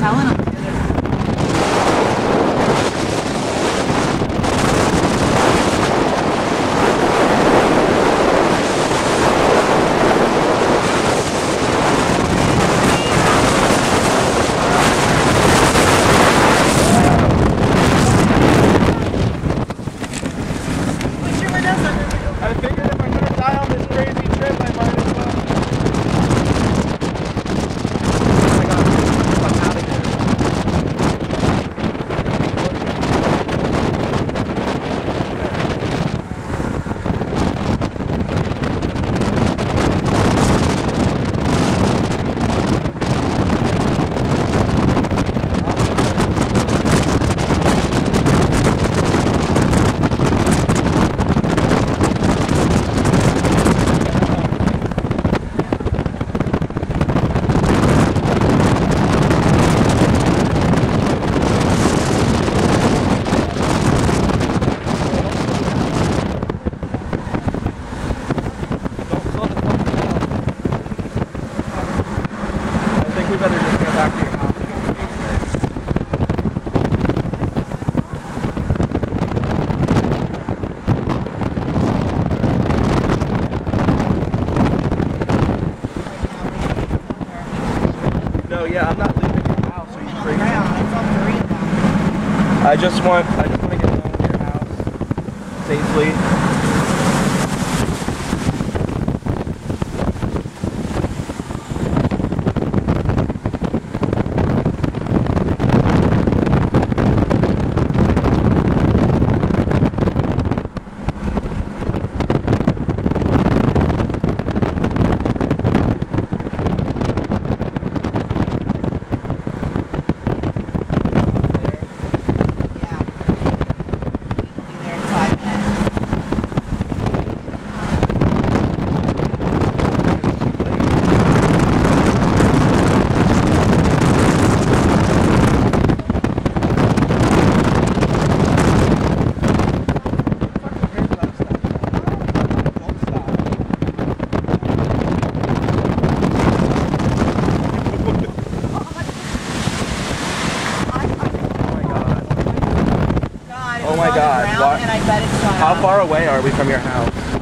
telling them. I figured if I'm gonna die on this crazy trip, I might as well. Oh my god, I'm out of here. We better just go back to your house. No, yeah, I'm not leaving your house. Are you crazy? I just want to get home to your house safely. Oh my god. And I bet it's How far away are we from your house?